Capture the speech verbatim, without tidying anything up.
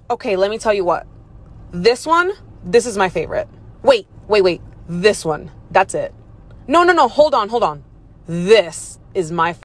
Okay, let me tell you what. This one, this is my favorite. Wait, wait, wait. This one. That's it. No, no, no. Hold on, hold on. This is my